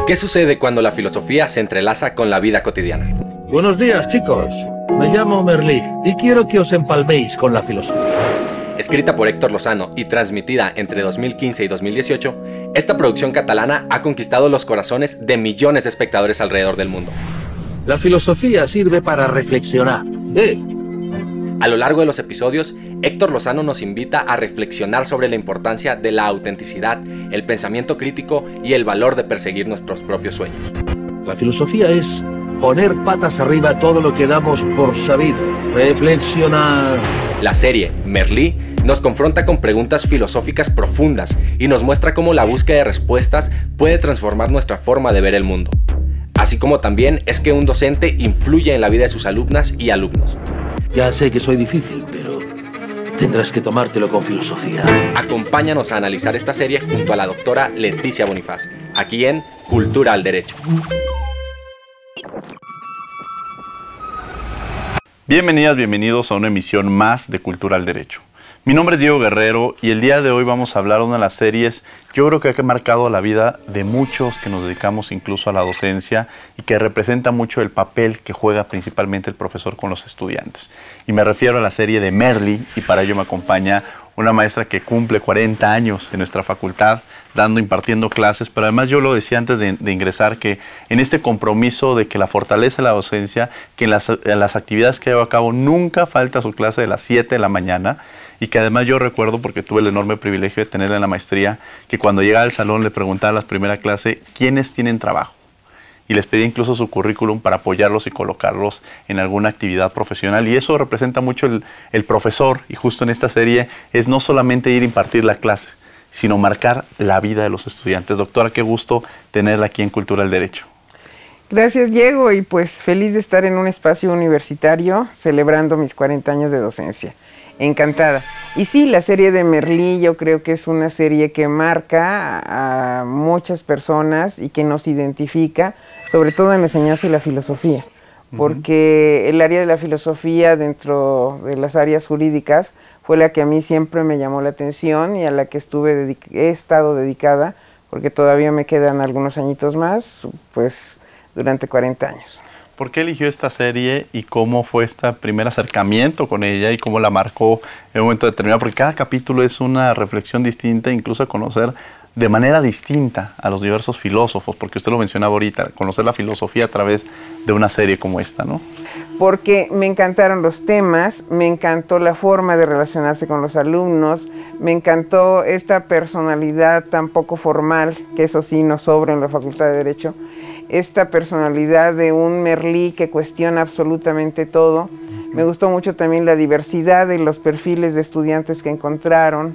¿Qué sucede cuando la filosofía se entrelaza con la vida cotidiana? Buenos días, chicos. Me llamo Merlí y quiero que os empalméis con la filosofía. Escrita por Héctor Lozano y transmitida entre 2015 y 2018, esta producción catalana ha conquistado los corazones de millones de espectadores alrededor del mundo. La filosofía sirve para reflexionar. A lo largo de los episodios, Héctor Lozano nos invita a reflexionar sobre la importancia de la autenticidad, el pensamiento crítico y el valor de perseguir nuestros propios sueños. La filosofía es poner patas arriba todo lo que damos por sabido. Reflexionar. La serie Merlí nos confronta con preguntas filosóficas profundas y nos muestra cómo la búsqueda de respuestas puede transformar nuestra forma de ver el mundo. Así como también es que un docente influye en la vida de sus alumnas y alumnos. Ya sé que soy difícil, pero tendrás que tomártelo con filosofía. Acompáñanos a analizar esta serie junto a la doctora Leticia Bonifaz, aquí en Cultura al Derecho. Bienvenidas, bienvenidos a una emisión más de Cultura al Derecho. Mi nombre es Diego Guerrero y el día de hoy vamos a hablar de una de las series, yo creo que ha marcado la vida de muchos que nos dedicamos incluso a la docencia y que representa mucho el papel que juega principalmente el profesor con los estudiantes. Y me refiero a la serie de Merlí, y para ello me acompaña una maestra que cumple 40 años en nuestra facultad, impartiendo clases, pero además yo lo decía antes de ingresar, que en este compromiso de que la fortaleza de la docencia, que en las actividades que llevo a cabo nunca falta su clase de las 7 de la mañana, y que además yo recuerdo, porque tuve el enorme privilegio de tenerla en la maestría, que cuando llegaba al salón le preguntaba a la primera clase, ¿quiénes tienen trabajo? Y les pedía incluso su currículum para apoyarlos y colocarlos en alguna actividad profesional. Y eso representa mucho el profesor, y justo en esta serie es no solamente ir a impartir la clase, sino marcar la vida de los estudiantes. Doctora, qué gusto tenerla aquí en Cultura del Derecho. Gracias, Diego, y pues feliz de estar en un espacio universitario celebrando mis 40 años de docencia. Encantada. Y sí, la serie de Merlí yo creo que es una serie que marca a muchas personas y que nos identifica, sobre todo en la enseñanza y la filosofía, porque el área de la filosofía dentro de las áreas jurídicas fue la que a mí siempre me llamó la atención y a la que he estado dedicada, porque todavía me quedan algunos añitos más, pues durante 40 años. ¿Por qué eligió esta serie y cómo fue este primer acercamiento con ella y cómo la marcó en un momento determinado? Porque cada capítulo es una reflexión distinta, incluso a conocer de manera distinta a los diversos filósofos, porque usted lo mencionaba ahorita, conocer la filosofía a través de una serie como esta, ¿no? Porque me encantaron los temas, me encantó la forma de relacionarse con los alumnos, me encantó esta personalidad tan poco formal, que eso sí nos sobra en la Facultad de Derecho, esta personalidad de un Merlí que cuestiona absolutamente todo. Me gustó mucho también la diversidad de los perfiles de estudiantes que encontraron,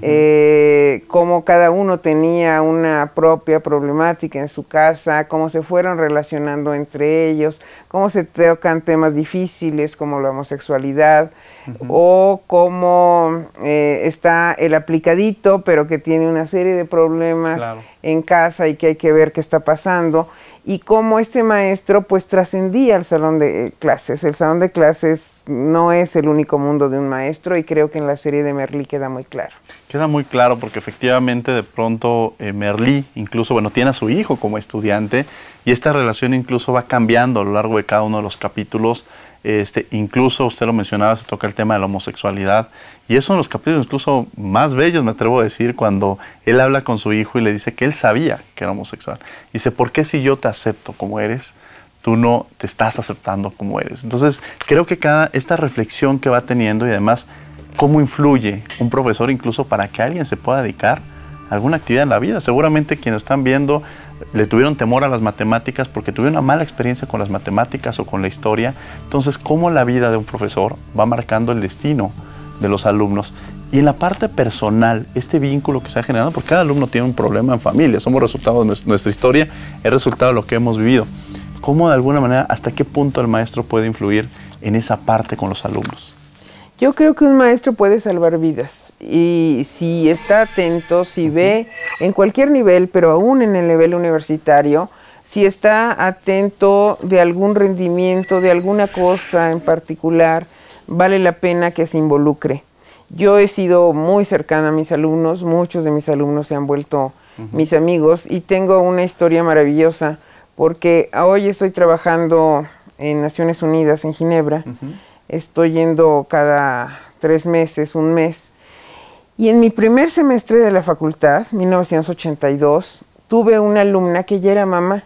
cómo cada uno tenía una propia problemática en su casa, cómo se fueron relacionando entre ellos, cómo se tocan temas difíciles como la homosexualidad, o cómo está el aplicadito, pero que tiene una serie de problemas en casa y que hay que ver qué está pasando, y cómo este maestro pues trascendía el salón de clases. El salón de clases no es el único mundo de un maestro, y creo que en la serie de Merlí queda muy claro. Queda muy claro porque efectivamente de pronto Merlí incluso, bueno, tiene a su hijo como estudiante, y esta relación incluso va cambiando a lo largo de cada uno de los capítulos. Incluso usted lo mencionaba, se toca el tema de la homosexualidad, y esos son los capítulos incluso más bellos, me atrevo a decir, cuando él habla con su hijo y le dice que él sabía que era homosexual. Dice, ¿por qué si yo te acepto como eres, tú no te estás aceptando como eres? Entonces creo que esta reflexión que va teniendo, y además cómo influye un profesor incluso para que alguien se pueda dedicar a alguna actividad en la vida. Seguramente quienes están viendo le tuvieron temor a las matemáticas porque tuvieron una mala experiencia con las matemáticas o con la historia. Entonces, cómo la vida de un profesor va marcando el destino de los alumnos. Y en la parte personal, este vínculo que se ha generado, porque cada alumno tiene un problema en familia, somos resultado de nuestra historia, es resultado de lo que hemos vivido. ¿Cómo de alguna manera, hasta qué punto el maestro puede influir en esa parte con los alumnos? Yo creo que un maestro puede salvar vidas, y si está atento, si ve en cualquier nivel, pero aún en el nivel universitario, si está atento de algún rendimiento, de alguna cosa en particular, vale la pena que se involucre. Yo he sido muy cercana a mis alumnos, muchos de mis alumnos se han vuelto mis amigos, y tengo una historia maravillosa, porque hoy estoy trabajando en Naciones Unidas, en Ginebra. Estoy yendo cada 3 meses, un mes. Y en mi primer semestre de la facultad, 1982, tuve una alumna que ya era mamá.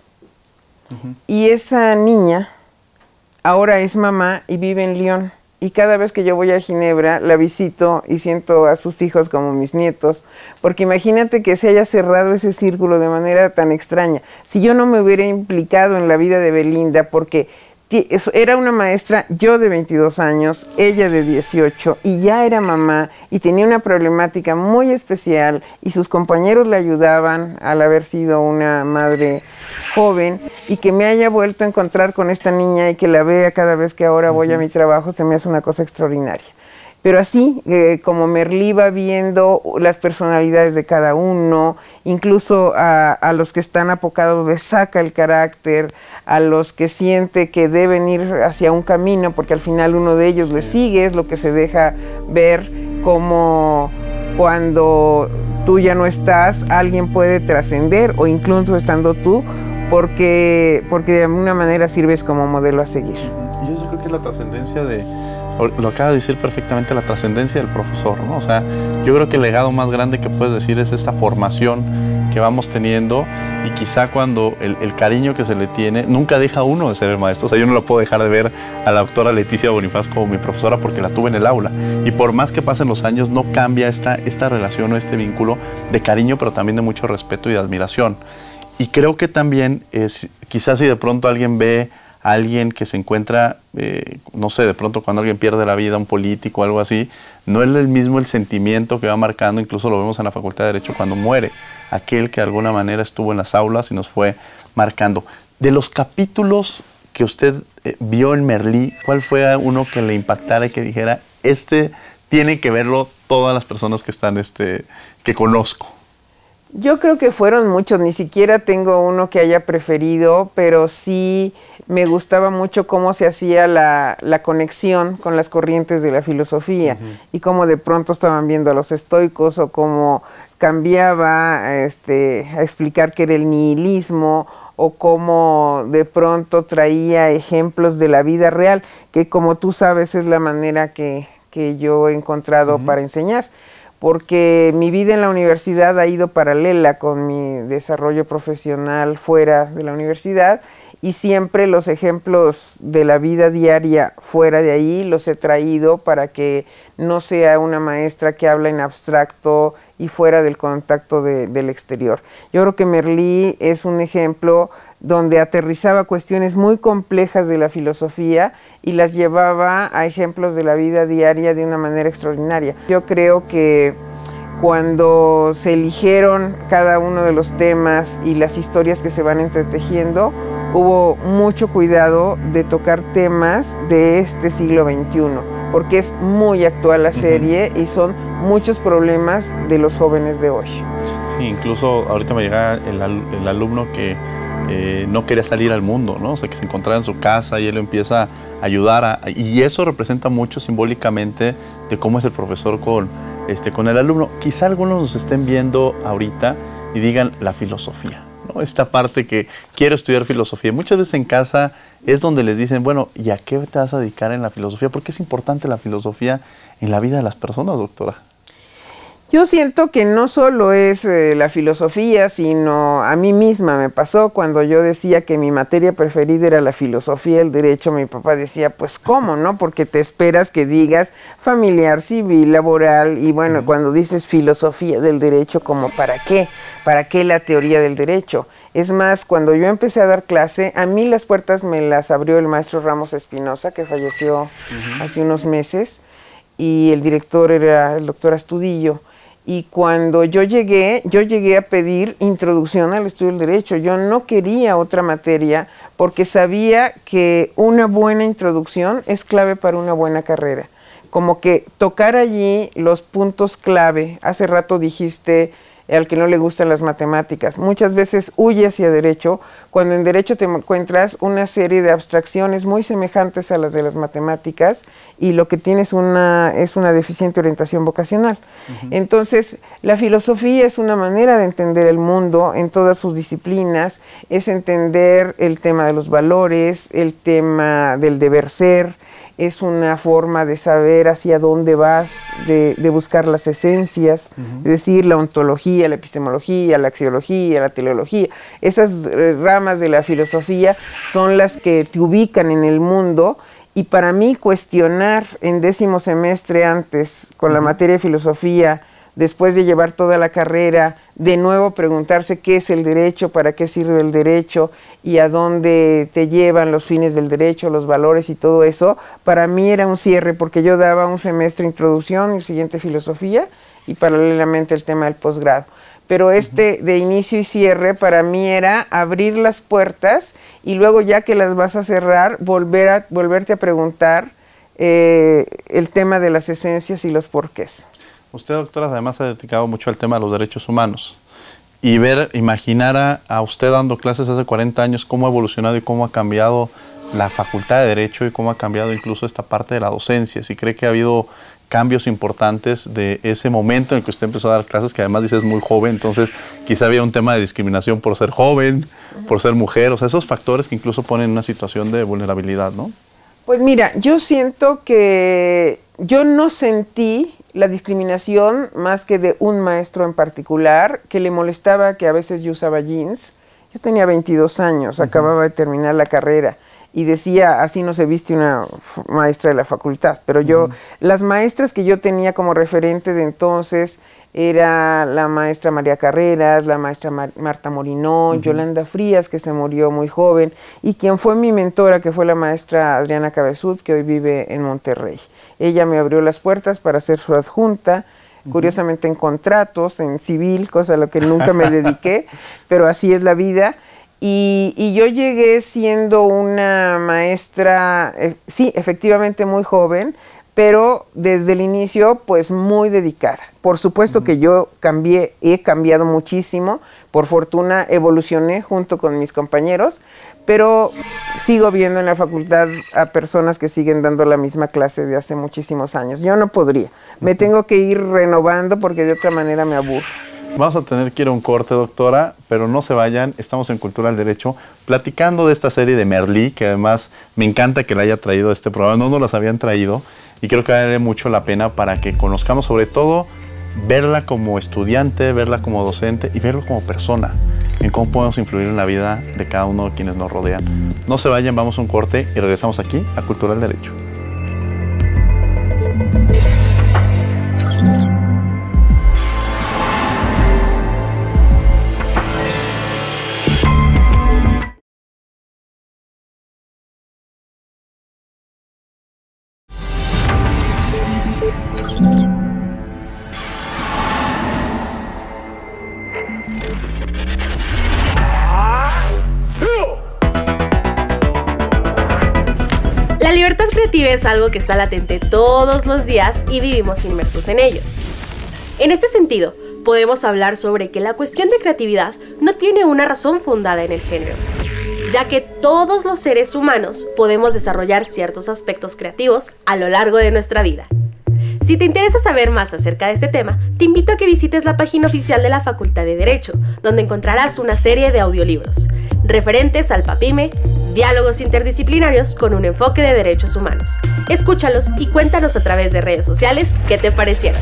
Y esa niña ahora es mamá y vive en Lyon. Y cada vez que yo voy a Ginebra, la visito y siento a sus hijos como mis nietos. Porque imagínate que se haya cerrado ese círculo de manera tan extraña. Si yo no me hubiera implicado en la vida de Belinda, porque era una maestra, yo de 22 años, ella de 18, y ya era mamá, y tenía una problemática muy especial, y sus compañeros le ayudaban al haber sido una madre joven, y que me haya vuelto a encontrar con esta niña y que la vea cada vez que ahora voy a mi trabajo, se me hace una cosa extraordinaria. Pero así, como Merlí va viendo las personalidades de cada uno, incluso a los que están apocados les saca el carácter, a los que siente que deben ir hacia un camino, porque al final uno de ellos le sigue, es lo que se deja ver, como cuando tú ya no estás, alguien puede trascender, o incluso estando tú, porque de alguna manera sirves como modelo a seguir. Y eso creo que es la trascendencia de... Lo acaba de decir perfectamente, la trascendencia del profesor, ¿no? O sea, yo creo que el legado más grande que puedes decir es esta formación que vamos teniendo, y quizá cuando el cariño que se le tiene, nunca deja uno de ser el maestro. O sea, yo no lo puedo dejar de ver a la doctora Leticia Bonifaz como mi profesora porque la tuve en el aula. Y por más que pasen los años, no cambia esta relación o este vínculo de cariño, pero también de mucho respeto y de admiración. Y creo que también, quizás si de pronto alguien ve a alguien que se encuentra, no sé, de pronto cuando alguien pierde la vida, un político o algo así, no es el mismo el sentimiento que va marcando, incluso lo vemos en la Facultad de Derecho cuando muere aquel que de alguna manera estuvo en las aulas y nos fue marcando. De los capítulos que usted vio en Merlí, ¿cuál fue uno que le impactara y que dijera, tiene que verlo todas las personas que están, que conozco? Yo creo que fueron muchos, ni siquiera tengo uno que haya preferido, pero sí me gustaba mucho cómo se hacía la conexión con las corrientes de la filosofía, y cómo de pronto estaban viendo a los estoicos, o cómo cambiaba a explicar qué era el nihilismo, o cómo de pronto traía ejemplos de la vida real, que como tú sabes es la manera que yo he encontrado para enseñar. Porque mi vida en la universidad ha ido paralela con mi desarrollo profesional fuera de la universidad, y siempre los ejemplos de la vida diaria fuera de ahí los he traído para que no sea una maestra que habla en abstracto y fuera del contacto del exterior. Yo creo que Merlí es un ejemplo donde aterrizaba cuestiones muy complejas de la filosofía y las llevaba a ejemplos de la vida diaria de una manera extraordinaria. Yo creo que cuando se eligieron cada uno de los temas y las historias que se van entretejiendo, hubo mucho cuidado de tocar temas de este siglo XXI, porque es muy actual la serie y son muchos problemas de los jóvenes de hoy. Sí, incluso ahorita me llega el alumno que no quería salir al mundo, ¿no? O sea, que se encontraba en su casa y él lo empieza a ayudar, y eso representa mucho simbólicamente de cómo es el profesor con el alumno. Quizá algunos nos estén viendo ahorita y digan la filosofía, ¿no? Esta parte que quiero estudiar filosofía. Muchas veces en casa es donde les dicen, bueno, ¿y a qué te vas a dedicar en la filosofía? ¿Por qué es importante la filosofía en la vida de las personas, doctora? Yo siento que no solo es la filosofía, sino a mí misma me pasó cuando yo decía que mi materia preferida era la filosofía, el derecho. Mi papá decía, pues ¿cómo, no? Porque te esperas que digas familiar, civil, laboral, y bueno, cuando dices filosofía del derecho, ¿como para qué? ¿Para qué la teoría del derecho? Es más, cuando yo empecé a dar clase, a mí las puertas me las abrió el maestro Ramos Espinosa, que falleció hace unos meses, y el director era el doctor Astudillo. Y cuando yo llegué a pedir introducción al estudio del derecho. Yo no quería otra materia porque sabía que una buena introducción es clave para una buena carrera. Como que tocar allí los puntos clave. Hace rato dijiste al que no le gustan las matemáticas. Muchas veces huye hacia derecho, cuando en derecho te encuentras una serie de abstracciones muy semejantes a las de las matemáticas y lo que tienes es una deficiente orientación vocacional. Entonces, la filosofía es una manera de entender el mundo en todas sus disciplinas, es entender el tema de los valores, el tema del deber ser, es una forma de saber hacia dónde vas, de buscar las esencias, es decir, la ontología, la epistemología, la axiología, la teleología. Esas ramas de la filosofía son las que te ubican en el mundo, y para mí cuestionar en 10º semestre antes con la materia de filosofía, después de llevar toda la carrera, de nuevo preguntarse qué es el derecho, para qué sirve el derecho y a dónde te llevan los fines del derecho, los valores y todo eso, para mí era un cierre, porque yo daba un semestre introducción y el siguiente filosofía y paralelamente el tema del posgrado. Pero de inicio y cierre para mí era abrir las puertas y luego, ya que las vas a cerrar, volverte a preguntar el tema de las esencias y los porqués. Usted, doctora, además ha dedicado mucho al tema de los derechos humanos. Y imaginar a usted dando clases hace 40 años, cómo ha evolucionado y cómo ha cambiado la Facultad de Derecho y cómo ha cambiado incluso esta parte de la docencia. Si cree que ha habido cambios importantes de ese momento en el que usted empezó a dar clases, que además dice es muy joven, entonces quizá había un tema de discriminación por ser joven, por ser mujer, o sea, esos factores que incluso ponen en una situación de vulnerabilidad, ¿no? Pues mira, yo siento que yo no sentí la discriminación más que de un maestro en particular que le molestaba que a veces yo usaba jeans. Yo tenía 22 años, acababa de terminar la carrera y decía, así no se viste una maestra de la facultad. Pero yo, las maestras que yo tenía como referente de entonces era la maestra María Carreras, la maestra Marta Morinó, Yolanda Frías, que se murió muy joven, y quien fue mi mentora, que fue la maestra Adriana Cabezud, que hoy vive en Monterrey. Ella me abrió las puertas para ser su adjunta, curiosamente en contratos, en civil, cosa a lo que nunca me dediqué, pero así es la vida. Y yo llegué siendo una maestra, sí, efectivamente muy joven, pero desde el inicio, pues muy dedicada. Por supuesto que yo he cambiado muchísimo, por fortuna evolucioné junto con mis compañeros, pero sigo viendo en la facultad a personas que siguen dando la misma clase de hace muchísimos años. Yo no podría, me tengo que ir renovando porque de otra manera me aburro. Vamos a tener que ir a un corte, doctora, pero no se vayan, estamos en Cultura del Derecho, platicando de esta serie de Merlí, que además me encanta que la haya traído a este programa, no nos las habían traído, y creo que vale mucho la pena para que conozcamos, sobre todo, verla como estudiante, verla como docente y verlo como persona, en cómo podemos influir en la vida de cada uno de quienes nos rodean. No se vayan, vamos a un corte y regresamos aquí a Cultura del Derecho. La libertad creativa es algo que está latente todos los días y vivimos inmersos en ello. En este sentido, podemos hablar sobre que la cuestión de creatividad no tiene una razón fundada en el género, ya que todos los seres humanos podemos desarrollar ciertos aspectos creativos a lo largo de nuestra vida. Si te interesa saber más acerca de este tema, te invito a que visites la página oficial de la Facultad de Derecho, donde encontrarás una serie de audiolibros referentes al PAPIME, diálogos interdisciplinarios con un enfoque de derechos humanos. Escúchalos y cuéntanos a través de redes sociales qué te parecieron.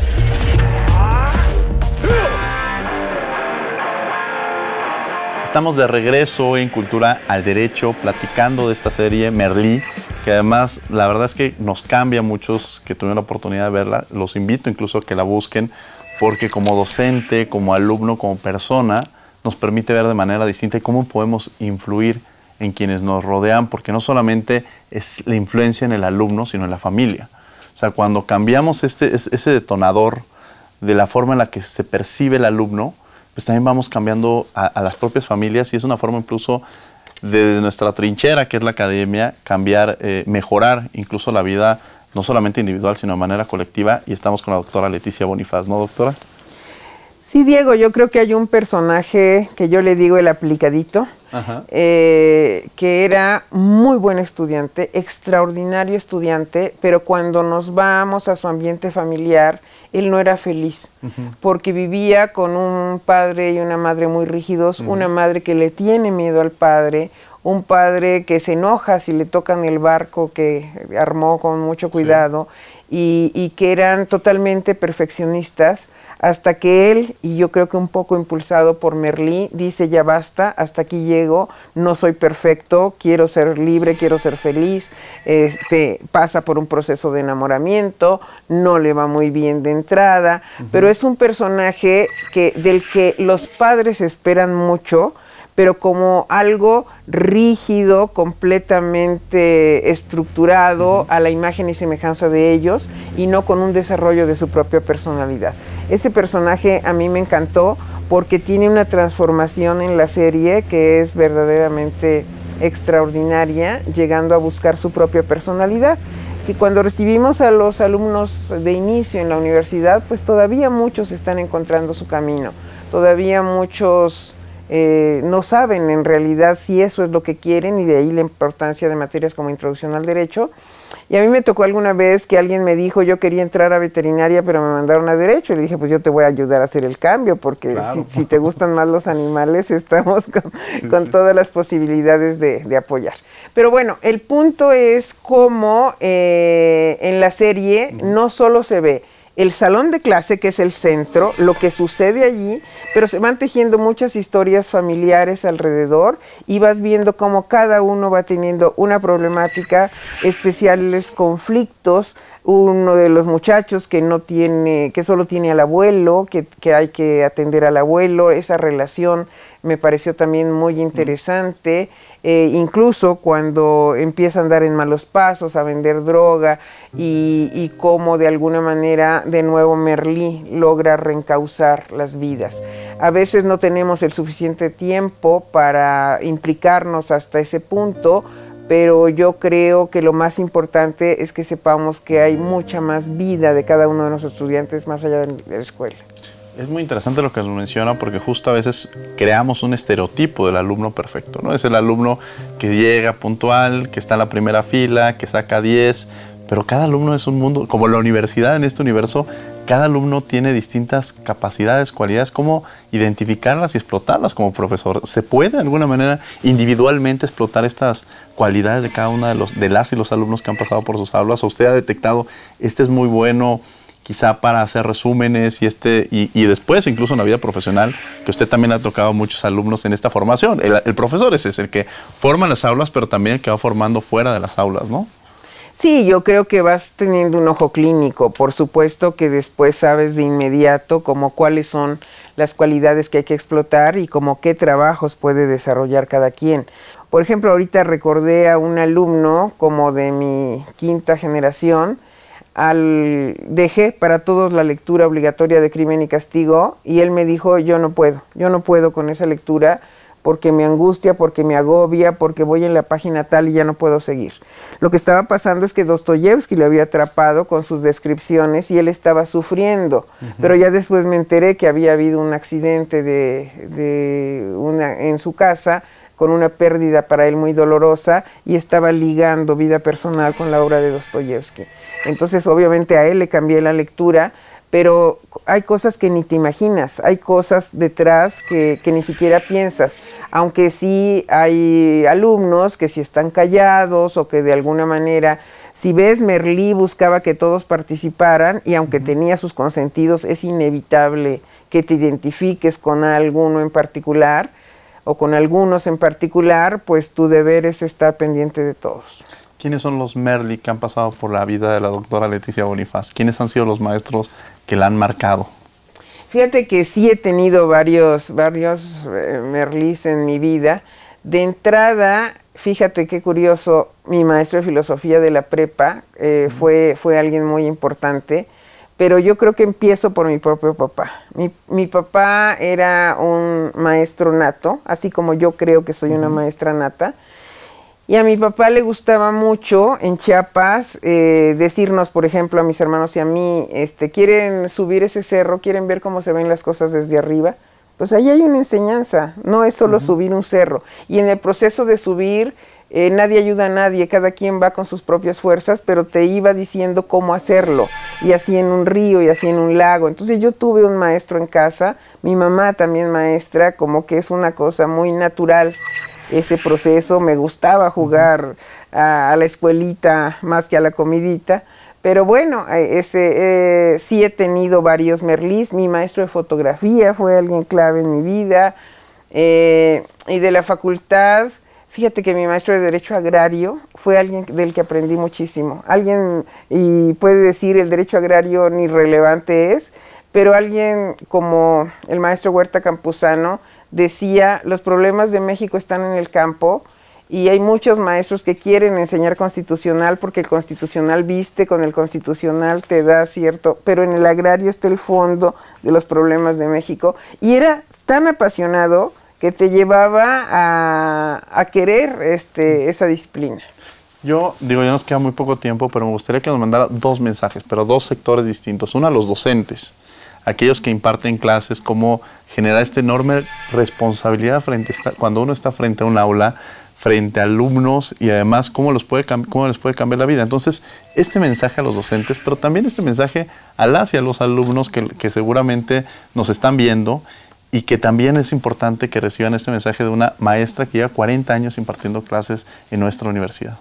Estamos de regreso en Cultura al Derecho, platicando de esta serie Merlí, que además la verdad es que nos cambia a muchos que tuvieron la oportunidad de verla. Los invito incluso a que la busquen, porque como docente, como alumno, como persona, nos permite ver de manera distinta cómo podemos influir en quienes nos rodean, porque no solamente es la influencia en el alumno, sino en la familia. O sea, cuando cambiamos ese detonador de la forma en la que se percibe el alumno, pues también vamos cambiando a las propias familias, y es una forma incluso de nuestra trinchera, que es la academia, cambiar, mejorar incluso la vida, no solamente individual, sino de manera colectiva, y estamos con la doctora Leticia Bonifaz, ¿no, doctora? Sí, Diego, yo creo que hay un personaje que yo le digo el aplicadito, que era muy buen estudiante, extraordinario estudiante, pero cuando nos vamos a su ambiente familiar, él no era feliz, porque vivía con un padre y una madre muy rígidos, una madre que le tiene miedo al padre, un padre que se enoja si le tocan el barco que armó con mucho cuidado, y que eran totalmente perfeccionistas, hasta que él, y yo creo que un poco impulsado por Merlí, dice ya basta, hasta aquí llego, no soy perfecto, quiero ser libre, quiero ser feliz, pasa por un proceso de enamoramiento, no le va muy bien de entrada, pero es un personaje del que los padres esperan mucho, pero como algo rígido, completamente estructurado a la imagen y semejanza de ellos, y no con un desarrollo de su propia personalidad. Ese personaje a mí me encantó porque tiene una transformación en la serie que es verdaderamente extraordinaria, llegando a buscar su propia personalidad, que cuando recibimos a los alumnos de inicio en la universidad, pues todavía muchos están encontrando su camino, todavía muchos no saben en realidad si eso es lo que quieren, y de ahí la importancia de materias como Introducción al Derecho. Y a mí me tocó alguna vez que alguien me dijo, yo quería entrar a veterinaria, pero me mandaron a Derecho. Y le dije, pues yo te voy a ayudar a hacer el cambio, porque claro, si te gustan más los animales, estamos con todas las posibilidades de apoyar. Pero bueno, el punto es cómo en la serie no solo se ve el salón de clase, que es el centro, lo que sucede allí, pero se van tejiendo muchas historias familiares alrededor, y vas viendo cómo cada uno va teniendo una problemática, especiales conflictos. Uno de los muchachos que solo tiene al abuelo, que hay que atender al abuelo, esa relación me pareció también muy interesante. Incluso cuando empieza a andar en malos pasos, a vender droga, y cómo de alguna manera de nuevo Merlí logra reencauzar las vidas. A veces no tenemos el suficiente tiempo para implicarnos hasta ese punto, pero yo creo que lo más importante es que sepamos que hay mucha más vida de cada uno de nuestros estudiantes más allá de la escuela. Es muy interesante lo que nos menciona, porque justo a veces creamos un estereotipo del alumno perfecto, ¿no? Es el alumno que llega puntual, que está en la primera fila, que saca 10, pero cada alumno es un mundo, como la universidad en este universo, cada alumno tiene distintas capacidades, cualidades. ¿Cómo identificarlas y explotarlas como profesor? ¿Se puede de alguna manera individualmente explotar estas cualidades de cada uno de las y los alumnos que han pasado por sus aulas? ¿O usted ha detectado, este es muy bueno quizá para hacer resúmenes, y después incluso en la vida profesional, que usted también ha tocado a muchos alumnos en esta formación? El profesor es el que forma las aulas, pero también el que va formando fuera de las aulas, ¿no? Sí, yo creo que vas teniendo un ojo clínico. Por supuesto que después sabes de inmediato como cuáles son las cualidades que hay que explotar y como qué trabajos puede desarrollar cada quien. Por ejemplo, ahorita recordé a un alumno como de mi quinta generación. Dejé para todos la lectura obligatoria de Crimen y Castigo, y él me dijo, yo no puedo con esa lectura, porque me angustia, porque me agobia, porque voy en la página tal y ya no puedo seguir. Lo que estaba pasando es que Dostoyevsky lo había atrapado con sus descripciones y él estaba sufriendo, pero ya después me enteré que había habido un accidente en su casa, con una pérdida para él muy dolorosa, y estaba ligando vida personal con la obra de Dostoyevsky. Entonces, obviamente, a él le cambié la lectura, pero hay cosas que ni te imaginas, hay cosas detrás que ni siquiera piensas, aunque sí hay alumnos que sí están callados, o que de alguna manera, si ves, Merlí buscaba que todos participaran, y aunque tenía sus consentidos, es inevitable que te identifiques con alguno en particular, o con algunos en particular, pues tu deber es estar pendiente de todos. ¿Quiénes son los Merlí que han pasado por la vida de la doctora Leticia Bonifaz? ¿Quiénes han sido los maestros que la han marcado? Fíjate que sí he tenido varios Merlís en mi vida. De entrada, fíjate qué curioso, mi maestro de filosofía de la prepa fue alguien muy importante, pero yo creo que empiezo por mi propio papá. Mi papá era un maestro nato, así como yo creo que soy una maestra nata. Y a mi papá le gustaba mucho en Chiapas decirnos, por ejemplo, a mis hermanos y a mí, quieren subir ese cerro, quieren ver cómo se ven las cosas desde arriba. Pues ahí hay una enseñanza, no es solo subir un cerro. Y en el proceso de subir, nadie ayuda a nadie, cada quien va con sus propias fuerzas, pero te iba diciendo cómo hacerlo, y así en un río, y así en un lago. Entonces yo tuve un maestro en casa, mi mamá también maestra, como que es una cosa muy natural ese proceso. Me gustaba jugar a la escuelita más que a la comidita, pero bueno, sí he tenido varios Merlís. Mi maestro de fotografía fue alguien clave en mi vida, y de la facultad, fíjate que mi maestro de Derecho Agrario fue alguien del que aprendí muchísimo. Alguien, y puede decir el derecho agrario ni relevante es, pero alguien como el maestro Huerta Campuzano decía, los problemas de México están en el campo, y hay muchos maestros que quieren enseñar constitucional porque el constitucional viste, con el constitucional te da cierto, pero en el agrario está el fondo de los problemas de México. Y era tan apasionado que te llevaba a querer esa disciplina. Yo digo, ya nos queda muy poco tiempo, pero me gustaría que nos mandara dos mensajes, pero dos sectores distintos. Uno a los docentes, aquellos que imparten clases, cómo generar esta enorme responsabilidad cuando uno está frente a un aula, frente a alumnos, y además cómo les puede cambiar la vida. Entonces, este mensaje a los docentes, pero también este mensaje a las y a los alumnos que seguramente nos están viendo, y que también es importante que reciban este mensaje de una maestra que lleva 40 años impartiendo clases en nuestra universidad.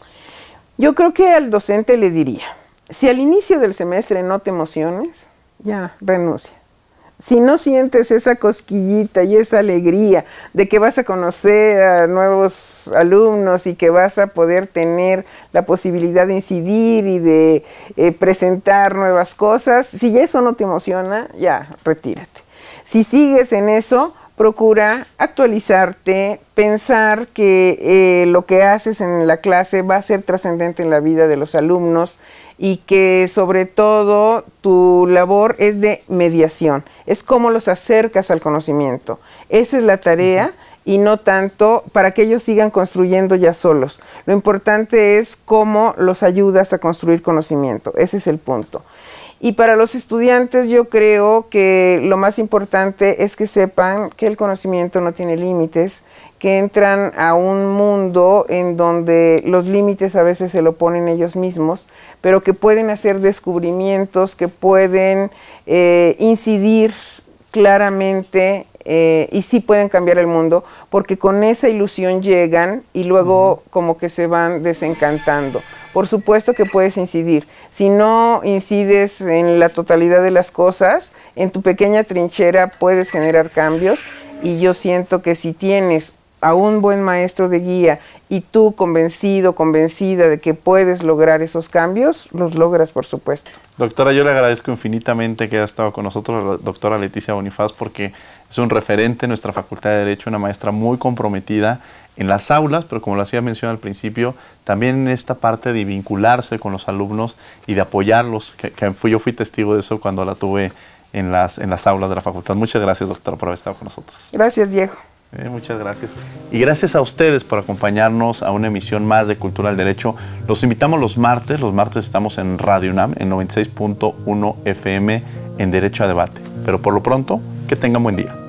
Yo creo que al docente le diría, si al inicio del semestre no te emociones, ya renuncia. Si no sientes esa cosquillita y esa alegría de que vas a conocer a nuevos alumnos y que vas a poder tener la posibilidad de incidir y de presentar nuevas cosas, si ya eso no te emociona, ya retírate. Si sigues en eso, procura actualizarte, pensar que lo que haces en la clase va a ser trascendente en la vida de los alumnos, y que sobre todo tu labor es de mediación, es cómo los acercas al conocimiento. Esa es la tarea, y no tanto para que ellos sigan construyendo ya solos. Lo importante es cómo los ayudas a construir conocimiento, ese es el punto. Y para los estudiantes yo creo que lo más importante es que sepan que el conocimiento no tiene límites, que entran a un mundo en donde los límites a veces se lo ponen ellos mismos, pero que pueden hacer descubrimientos, que pueden incidir claramente y sí pueden cambiar el mundo, porque con esa ilusión llegan y luego como que se van desencantando. Por supuesto que puedes incidir. Si no incides en la totalidad de las cosas, en tu pequeña trinchera puedes generar cambios, y yo siento que si tienes a un buen maestro de guía y tú convencido, convencida de que puedes lograr esos cambios, los logras, por supuesto. Doctora, yo le agradezco infinitamente que haya estado con nosotros, la doctora Leticia Bonifaz, porque es un referente en nuestra Facultad de Derecho, una maestra muy comprometida en las aulas, pero como lo hacía mención al principio, también en esta parte de vincularse con los alumnos y de apoyarlos, yo fui testigo de eso cuando la tuve en las aulas de la facultad. Muchas gracias, doctora, por haber estado con nosotros. Gracias, Diego. Muchas gracias. Y gracias a ustedes por acompañarnos a una emisión más de Cultura del Derecho. Los invitamos los martes estamos en Radio UNAM, en 96.1 FM, en Derecho a Debate. Pero por lo pronto, que tengan buen día.